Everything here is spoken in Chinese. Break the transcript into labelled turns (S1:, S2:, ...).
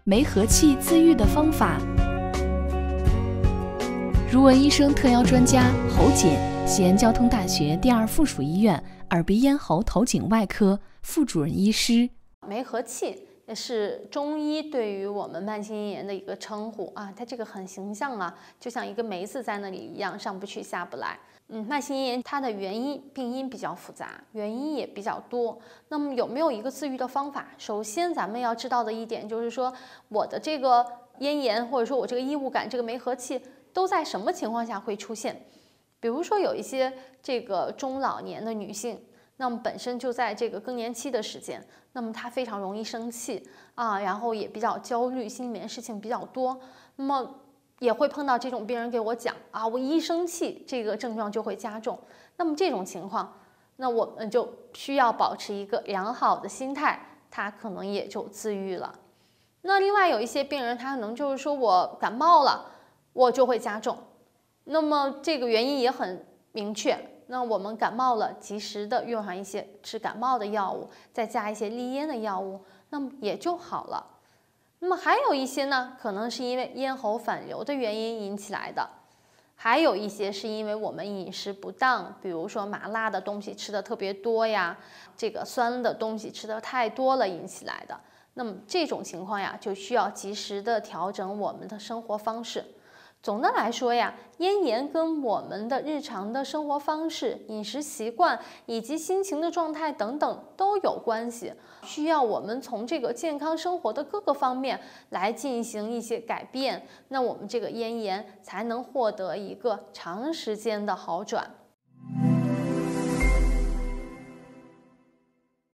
S1: 梅核气自愈的方法。如闻医生特邀专家侯瑾，西安交通大学第2附属医院耳鼻咽喉头颈外科副主任医师。
S2: 梅核气也是中医对于我们慢性咽炎的一个称呼啊，它这个很形象啊，就像一个梅子在那里一样，上不去下不来。慢性咽炎它的原因病因比较复杂，原因也比较多。那么有没有一个自愈的方法？首先咱们要知道的一点就是说，我的这个咽炎或者说我这个异物感，这个梅核气都在什么情况下会出现？比如说有一些这个中老年的女性，那么本身就在这个更年期的时间，那么她非常容易生气啊，然后也比较焦虑，心里面事情比较多，那么也会碰到这种病人给我讲啊，我一生气，这个症状就会加重。那么这种情况，那我们就需要保持一个良好的心态，它可能也就自愈了。那另外有一些病人，他可能就是说我感冒了，我就会加重。那么这个原因也很明确。那我们感冒了，及时的用上一些治感冒的药物，再加一些利咽的药物，那么也就好了。那么还有一些呢，可能是因为咽喉反流的原因引起来的，还有一些是因为我们饮食不当，比如说麻辣的东西吃的特别多呀，这个酸的东西吃的太多了引起来的。那么这种情况呀，就需要及时的调整我们的生活方式。总的来说呀，咽炎跟我们的日常的生活方式、饮食习惯以及心情的状态等等都有关系，需要我们从这个健康生活的各个方面来进行一些改变，那我们这个咽炎才能获得一个长时间的好转。